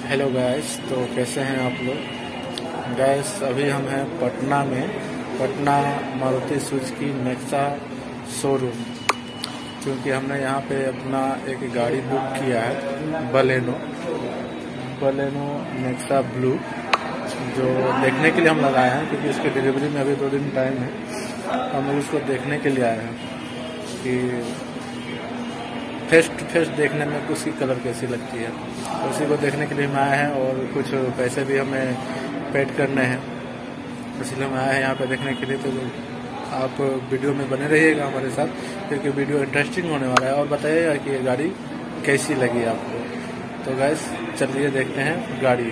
Hello guys, तो कैसे हैं आप लोग। गैस अभी हम हैं पटना में, Patna Maruti Suzuki Nexa showroom, क्योंकि हमने यहाँ पे अपना एक गाड़ी बुक किया है बलेनो नेक्सा ब्लू, जो देखने के लिए हम लगाए हैं क्योंकि इसकी डिलीवरी में अभी 2 दिन टाइम है। हम लोग इसको देखने के लिए आए हैं कि फेस टू फेस देखने में उसकी कलर कैसी लगती है, तो उसी को देखने के लिए हम आए हैं और कुछ पैसे भी हमें पेड करने हैं, इसलिए हम आए हैं यहाँ पे देखने के लिए। तो आप वीडियो में बने रहिएगा हमारे साथ, क्योंकि वीडियो इंटरेस्टिंग होने वाला है। और बताइएगा कि ये गाड़ी कैसी लगी आपको। तो गैस चलिए देखते हैं गाड़ी।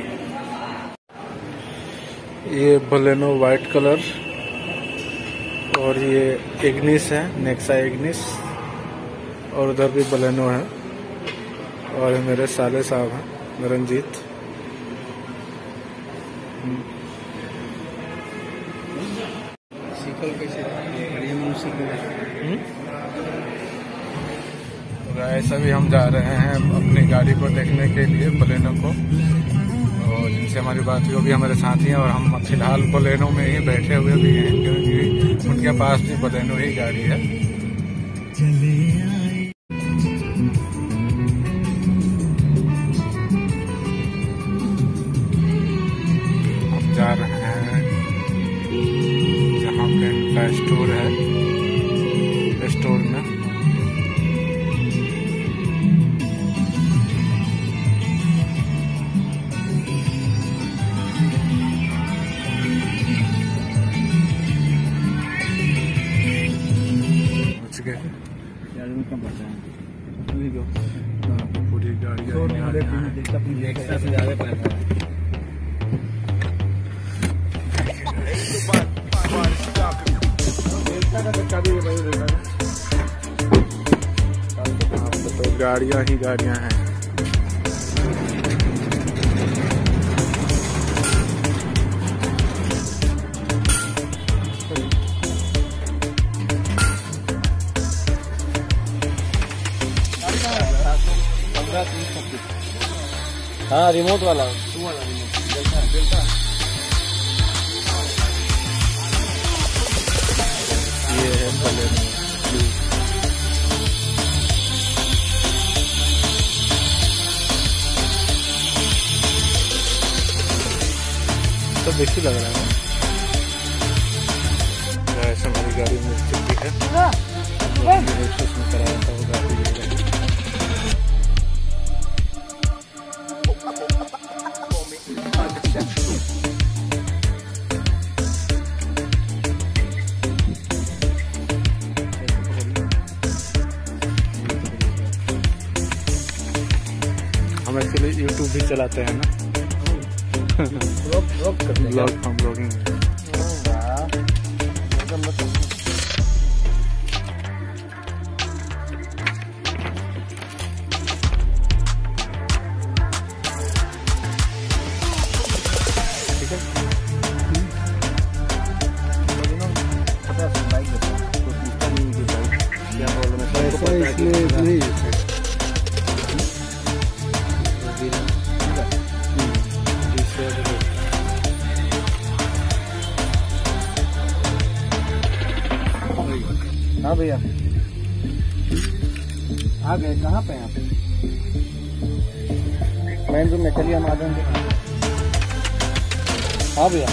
ये बलेनो वाइट कलर और ये इग्निस है, नेक्सा इग्निस, और उधर भी बलेनो है। और मेरे साले साहब हैं रंजीत। ऐसा भी हम जा रहे हैं अपनी गाड़ी को देखने के लिए, बलेनो को, और जिनसे हमारी बात हुई वो भी हमारे साथी हैं। और हम फिलहाल बलेनो में ही बैठे हुए भी हैं, क्योंकि उनके पास भी बलेनो ही गाड़ी है। जा रहे हैं जहाँ पे इनका स्टोर है, स्टोर में पूरी गाड़ी से ज्यादा पैसा है। तो गाड़ियाँ ही गाड़ियाँ हैं। हाँ, रिमोट वाला डेल्टा। ये है बलेनो तो देखी लग रहा है। ऐसा हमारी गाड़ी में स्थिति है, उसमें कराया था वो गाड़ी। हम एक्चुअली यूट्यूब भी चलाते हैं ना, ब्लॉगिंग। ठीक है, हाँ भैया आ गए। कहाँ पे हैं आप? मेन रूम में, चलिए हम आ जाएंगे। हाँ भैया,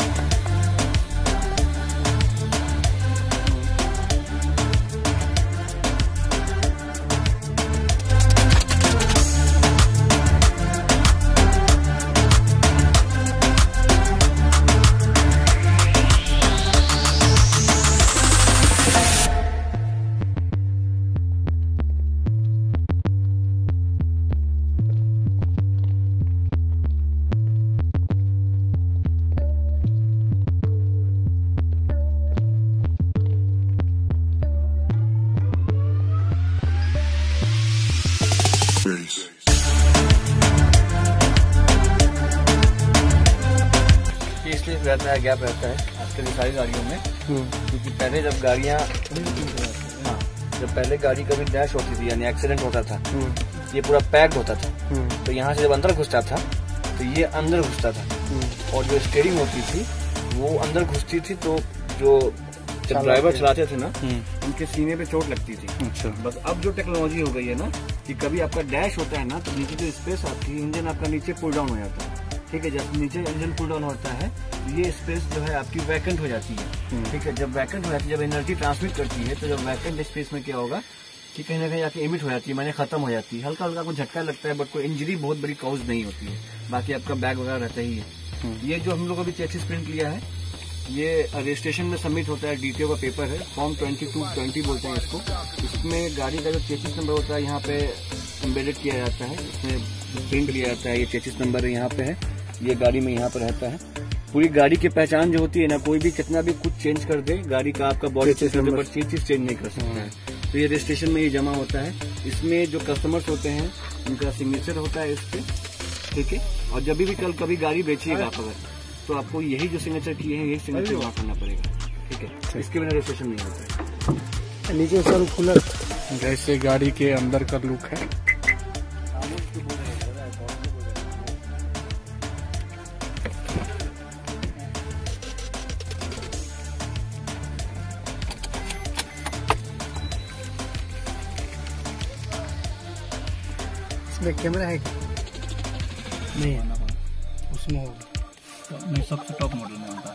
इसलिए नया गैप रहता है आजकल सारी गाड़ियों में, क्योंकि पहले जब गाड़ियाँ जब पहले गाड़ी कभी डैश होती थी यानी एक्सीडेंट होता था, ये पूरा पैक्ड होता था, तो यहाँ से जब अंदर घुसता था तो ये अंदर घुसता था और जो स्टीयरिंग होती थी वो अंदर घुसती थी, तो जो जब ड्राइवर चलाते थे ना उनके सीने पे चोट लगती थी। अच्छा। बस अब जो टेक्नोलॉजी हो गई है ना कि कभी आपका डैश होता है ना तो नीचे जो स्पेस आती है, इंजन आपका नीचे पुल डाउन हो जाता है, ठीक है। जब नीचे इंजन पुल डाउन होता है तो ये स्पेस जो है आपकी वैकेंट हो जाती है, ठीक है। जब वैकेंट हो जाती है, जब एनर्जी ट्रांसमिट करती है, तो जब वैकेंट स्पेस में क्या होगा कि कहीं ना कहीं आके इमिट हो जाती है, माने खत्म हो जाती है। हल्का हल्का कोई झटका लगता है बट कोई इंजरी बहुत बड़ी कॉज नहीं होती है, बाकी आपका बैग वगैरह रहता ही है। ये जो हम लोग अभी चेसिस प्रिंट लिया है, ये रजिस्ट्रेशन में सबमिट होता है, डीटीओ का पेपर है, फॉर्म 2220 बोलते हैं इसको। इसमें गाड़ी का जो चेसिस नंबर होता है यहाँ पे एम्बेडेड किया जाता है, इसमें प्रिंट लिया जाता है। ये चेसिस नंबर यहाँ पे है, ये गाड़ी में यहाँ पर रहता है। पूरी गाड़ी की पहचान जो होती है ना, कोई भी कितना भी कुछ चेंज कर दे गाड़ी का, आपका बॉडी चेसिस नंबर चीज चेंज नहीं कर सकता है। तो ये रजिस्ट्रेशन में ये जमा होता है। इसमें जो कस्टमर्स होते हैं उनका सिग्नेचर होता है इस पे, ठीक है। और जब भी कल कभी गाड़ी बेचिएगा आप अगर, तो आपको यही जो सिग्नेचर किए हैं यही सिग्नेचर वहाँ करना पड़ेगा, ठीक है। इसके बिना रजिस्ट्रेशन नहीं होता है। नीचे सर कूलर जैसे गाड़ी के अंदर का लुक है। इसमें कैमरा है नहीं है ना, उसमें होगा नहीं, सबसे टॉप मॉडल में होता है।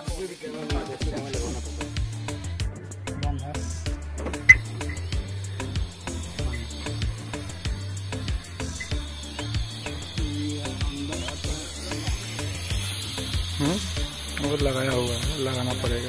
और लगाया हुआ है, लगाना पड़ेगा।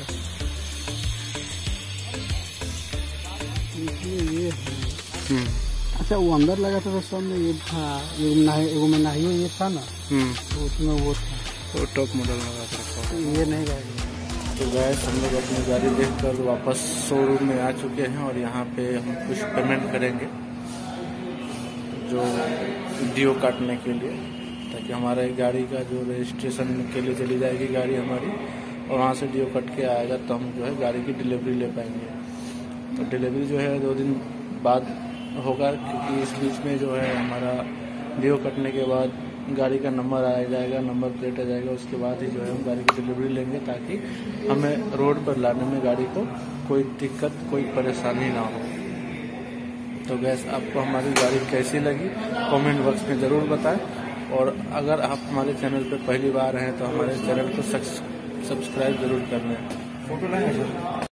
ये अच्छा, वो अंदर लगा था तो में ये था, एगो में नहीं ये था ना, तो उसमें वो था, तो टॉप मॉडल लगा था, ये नहीं रहेगा। तो गैस हम लोग अपनी गाड़ी देखकर वापस शोरूम में आ चुके हैं और यहाँ पे हम कुछ पेमेंट करेंगे जो वीडियो काटने के लिए, ताकि हमारे गाड़ी का जो रजिस्ट्रेशन के लिए चली जाएगी गाड़ी हमारी, और वहाँ से डीओ कट के आएगा तो हम जो है गाड़ी की डिलीवरी ले पाएंगे। तो डिलीवरी जो है 2 दिन बाद होगा, क्योंकि इस बीच में जो है हमारा डीओ कटने के बाद गाड़ी का नंबर आ जाएगा, नंबर प्लेट आ जाएगा, उसके बाद ही जो है हम गाड़ी की डिलीवरी लेंगे, ताकि हमें रोड पर लाने में गाड़ी को कोई दिक्कत, कोई परेशानी ना हो। तो गैस, आपको हमारी गाड़ी कैसी लगी कमेंट बॉक्स में ज़रूर बताएं, और अगर आप हमारे चैनल पर पहली बार हैं तो हमारे चैनल को सब्सक्राइब ज़रूर कर लें। फोटो लाएंगे।